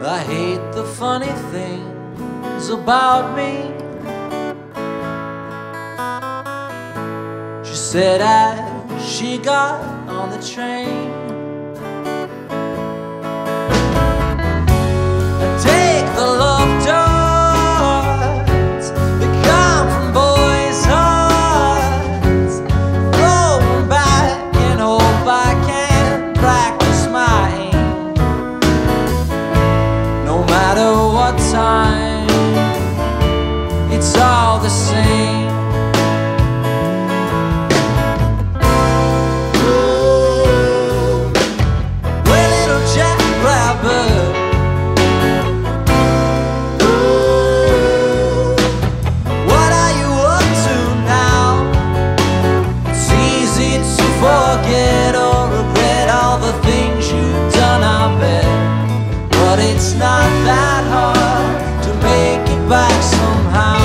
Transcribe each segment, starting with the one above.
I hate the funny things about me. She said as she got on the train, take the love darts that come from boys' hearts, throw them back and hope I can practice my aim. No matter what time, it's all the same. Forget or regret all the things you've done, I bet. But it's not that hard to make it back somehow.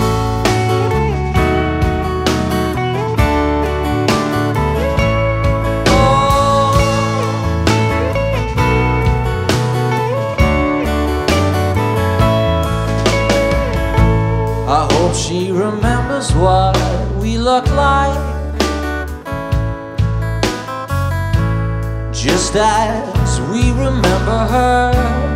Oh, I hope she remembers what we look like, just as we remember her.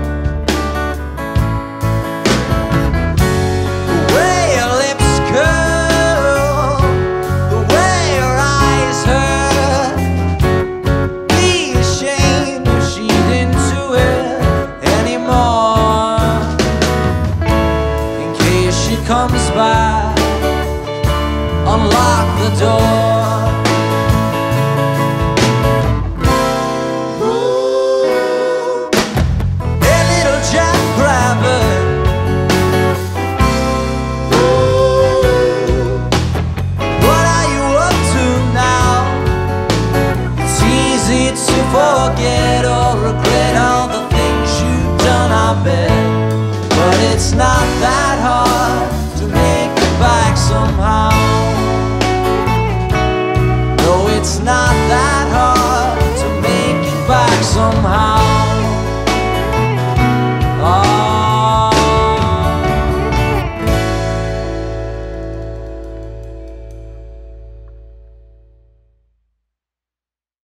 The way her lips curl, the way her eyes hurt. Be ashamed if she didn't do it anymore. In case she comes back, unlock the door. Forget or regret all the things you've done, I bet. But it's not that hard.